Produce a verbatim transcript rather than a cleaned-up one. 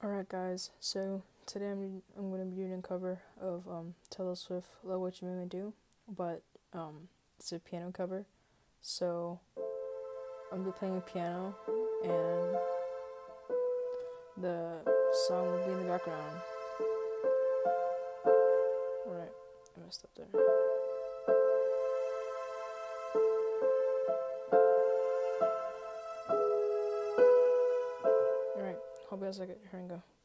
Alright guys, so today I'm, I'm going to be doing a cover of um, Taylor Swift, Love What You Made Me Do, but um, it's a piano cover, so I'm going to be playing a piano, and the song will be in the background. Alright, I messed up there. Alright, hope you guys like it. Here we go.